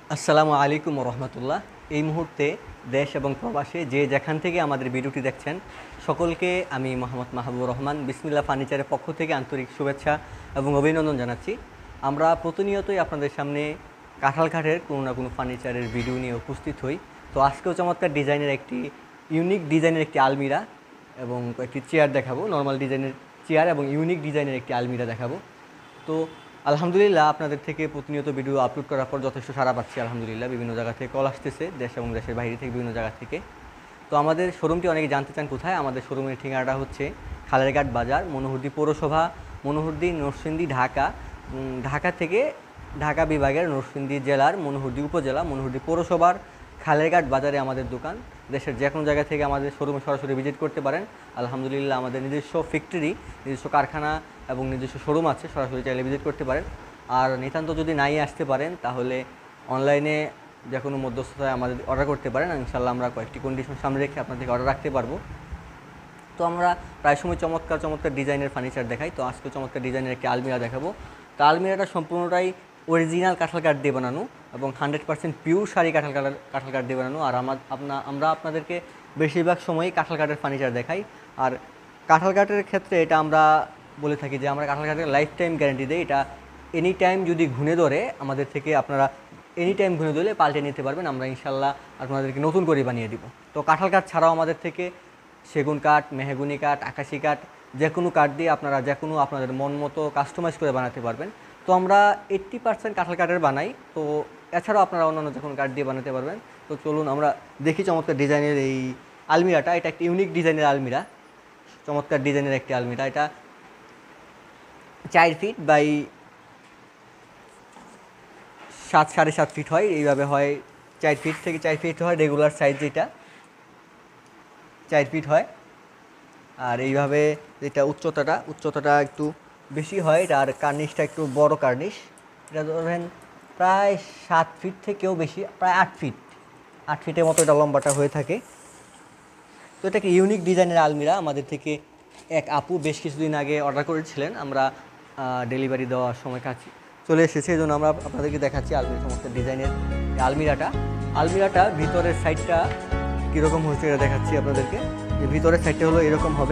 আসসালামু আলাইকুম রহমতুল্লাহ। এই মুহূর্তে দেশ এবং প্রবাসে যে যেখান থেকে আমাদের ভিডিওটি দেখছেন সকলকে আমি মোহাম্মদ মাহবুবুর রহমান বিসমিল্লাহ ফার্নিচারের পক্ষ থেকে আন্তরিক শুভেচ্ছা এবং অভিনন্দন জানাচ্ছি। আমরা প্রতিনিয়তই আপনাদের সামনে কাঁঠাল কাঠের কোনো না কোনো ফার্নিচারের ভিডিও নিয়ে উপস্থিত হই। তো আজকেও চমৎকার ডিজাইনের একটি ইউনিক ডিজাইনের একটি আলমিরা এবং একটি চেয়ার দেখাবো। নর্মাল ডিজাইনের চেয়ার এবং ইউনিক ডিজাইনের একটি আলমিরা দেখাবো। তো আলহামদুলিল্লাহ আপনাদের থেকে প্রতিনিয়ত ভিডিও আপলোড করার পর যথেষ্ট সাড়া পাচ্ছি। আলহামদুলিল্লাহ বিভিন্ন জায়গা থেকে কল আসতেছে, দেশ এবং দেশের বাইরে থেকে বিভিন্ন জায়গা থেকে। তো আমাদের শোরুমটি অনেকে জানতে চান কোথায়। আমাদের শোরুমের ঠিকানাটা হচ্ছে খালেরঘাট বাজার, মনোহরদী পৌরসভা, মনোহরদী নরসিংদী, ঢাকা। ঢাকা থেকে ঢাকা বিভাগের নরসিংদী জেলার মনোহরদী উপজেলা, মনোহরদী পৌরসভার খালেরঘাট বাজারে আমাদের দোকান। দেশের যে কোনো জায়গা থেকে আমাদের শোরুমে সরাসরি ভিজিট করতে পারেন। আলহামদুলিল্লাহ আমাদের নিজস্ব ফ্যাক্টরি, নিজস্ব কারখানা এবং নিজস্ব শোরুম আছে, সরাসরি চাইলে ভিজিট করতে পারেন। আর নিতান্ত যদি নাই আসতে পারেন তাহলে অনলাইনে যে কোনো মধ্যস্থতায় আমাদের অর্ডার করতে পারেন। ইনশাল্লাহ আমরা কয়েকটি কন্ডিশন সামনে রেখে আপনাদেরকে অর্ডার রাখতে পারবো। তো আমরা প্রায় সময় চমৎকার চমৎকার ডিজাইনের ফার্নিচার দেখাই। তো আজকে চমৎকার ডিজাইনের একটি আলমিরা দেখাবো। তো আলমিরাটা সম্পূর্ণটাই অরিজিনাল কাঁঠাল কাঠ দিয়ে বানানো এবং 100% পিওর শাড়ি কাঁঠাল কাঠ দিয়ে বানানো। আর আমরা আপনাদেরকে বেশিরভাগ সময়ই কাঁঠাল কাঠের ফার্নিচার দেখাই। আর কাঁঠাল কাঠের ক্ষেত্রে এটা আমরা বলে থাকি যে আমরা কাঁঠাল কাঠের লাইফ টাইম গ্যারান্টি দিই। এটা এনি টাইম যদি ঘুণে ধরে আমাদের থেকে আপনারা এনি টাইম ঘুণে ধরলে পাল্টে নিতে পারবেন। আমরা ইনশাল্লাহ আপনাদেরকে নতুন করে বানিয়ে দিব। তো কাঁঠাল কাঠ ছাড়াও আমাদের থেকে সেগুন কাঠ, মেহগুনি কাঠ, আকাশি কাঠ, যে কোনো কাঠ দিয়ে আপনারা যে কোনো আপনাদের মন মতো কাস্টমাইজ করে বানাতে পারবেন। তো আমরা 80% কাঁঠাল কাঠের বানাই। তো এছাড়াও আপনারা অন্যান্য যে কোনো কাঠ দিয়ে বানাতে পারবেন। তো চলুন আমরা দেখি চমৎকার ডিজাইনের এই আলমিরাটা। এটা একটি ইউনিক ডিজাইনের আলমিরা, চমৎকার ডিজাইনের একটি আলমিরা। এটা 4 ফিট বাই 7.5 ফিট হয়, এইভাবে হয়। 4 ফিট থেকে 4 ফিট হয় রেগুলার সাইজ, যেটা 4 ফিট হয়। আর এইভাবে যেটা উচ্চতাটা একটু বেশি হয়, এটা আর কার্নিশটা একটু বড় কার্নিশ। এটা ধরেন প্রায় 7 ফিট থেকেও বেশি, প্রায় 8 ফিটের মতো এটা লম্বাটা হয়ে থাকে। তো এটা একটা ইউনিক ডিজাইনের আলমিরা। আমাদের থেকে এক আপু বেশ কিছুদিন আগে অর্ডার করেছিলেন, আমরা ডেলিভারি দেওয়ার সময় কাছে চলে এসেছে, এই জন্য আমরা আপনাদেরকে দেখাচ্ছি আলমিরা, সমস্ত ডিজাইনের আলমিরাটা ভিতরের সাইডটা কীরকম হয়েছে এটা দেখাচ্ছি আপনাদেরকে। যে ভিতরের সাইডটা হলো এরকম হবে,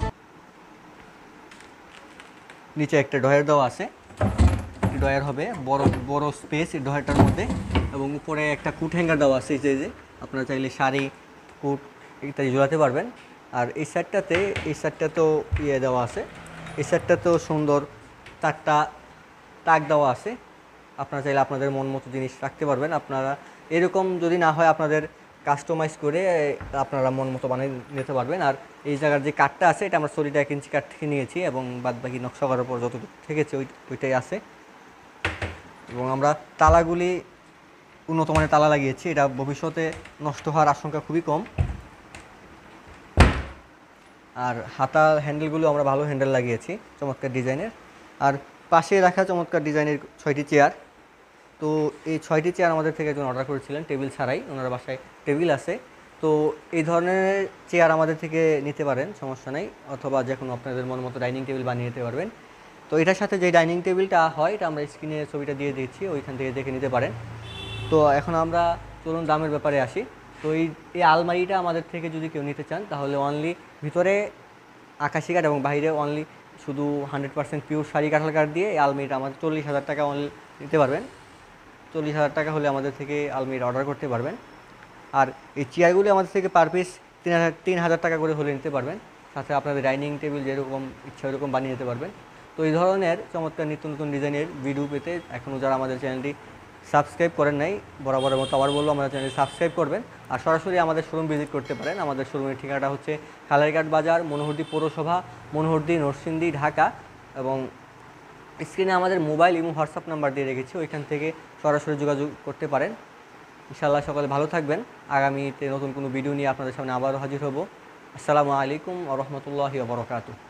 নিচে একটা ডয়ার দেওয়া আছে, ডয়ার হবে বড় বড় স্পেস এই ডয়ারটার মধ্যে, এবং উপরে একটা কুট হ্যাঙ্গার দেওয়া আছে। যে আপনারা চাইলে শাড়ি, কুট ইত্যাদি ঝোলাতে পারবেন। আর এই সাইডটাতেও দেওয়া আছে, এই সাইডটাতেও সুন্দর 4টা তাক দেওয়া আছে। আপনারা চাইলে আপনাদের মন মতো জিনিস রাখতে পারবেন। আপনারা এরকম যদি না হয় আপনাদের কাস্টমাইজ করে আপনারা মন মতো বানিয়ে নিতে পারবেন। আর এই জায়গার যে কাঠটা আছে এটা আমরা সলিড 1 ইঞ্চি কাঠ থেকে নিয়েছি এবং বাদবাকি নকশা করার পর যতটুকু থেকেছে ওইটাই আছে। এবং আমরা তালাগুলি উন্নত মানের তালা লাগিয়েছি, এটা ভবিষ্যতে নষ্ট হওয়ার আশঙ্কা খুবই কম। আর হাতা হ্যান্ডেলগুলো আমরা ভালো হ্যান্ডেল লাগিয়েছি, চমৎকার ডিজাইনের। আর পাশে রাখা চমৎকার ডিজাইনের 6টি চেয়ার। তো এই 6টি চেয়ার আমাদের থেকে একজন অর্ডার করেছিলেন টেবিল ছাড়াই, ওনার বাসায় টেবিল আছে। তো এই ধরনের চেয়ার আমাদের থেকে নিতে পারেন, সমস্যা নেই। অথবা যে কোনো আপনাদের মন মতো ডাইনিং টেবিল বানিয়ে নিতে পারবেন। তো এটার সাথে যে ডাইনিং টেবিলটা হয় এটা আমরা স্ক্রিনে ছবিটা দিয়ে দিচ্ছি, ওইখান থেকে দেখে নিতে পারেন। তো এখন আমরা চলুন দামের ব্যাপারে আসি। তো এই আলমারিটা আমাদের থেকে যদি কেউ নিতে চান তাহলে অনলি ভিতরে আকাশি কাঠ এবং বাইরে অনলি শুধু 100% পিওর শাড়ি কাঁঠাল কাঠ দিয়ে এই আলমারিটা আমাদের 40,000 টাকা অনলি নিতে পারবেন। 40,000 টাকা হলে আমাদের থেকে আলমারি অর্ডার করতে পারবেন। আর এই চেয়ারগুলি আমাদের থেকে পার পিস 3,000 টাকা করে হলে নিতে পারবেন। সাথে আপনাদের ডাইনিং টেবিল যেরকম ইচ্ছা ওরকম বানিয়ে নিতে পারবেন। তো এই ধরনের চমৎকার নিত্য নতুন ডিজাইনের ভিডিও পেতে এখনও যারা আমাদের চ্যানেলটি সাবস্ক্রাইব করেন নাই, বরাবরের মতো আবার বলবো আমাদের চ্যানেলটি সাবস্ক্রাইব করবেন। আর সরাসরি আমাদের শোরুম ভিজিট করতে পারেন। আমাদের শোরুমের ঠিকানাটা হচ্ছে খালেরঘাট বাজার, মনোহরদী পৌরসভা, মনোহরদী নরসিংদী, ঢাকা। এবং স্ক্রিনে আমাদের মোবাইল এবং হোয়াটসঅ্যাপ নাম্বার দিয়ে রেখেছি, ওইখান থেকে সরাসরি যোগাযোগ করতে পারেন। ইনশাআল্লাহ সকলে ভালো থাকবেন। আগামীতে নতুন কোনো ভিডিও নিয়ে আপনাদের সামনে আবারও হাজির হব। আসসালামু আলাইকুম ওয়া রাহমাতুল্লাহি ওয়া বারাকাতুহু।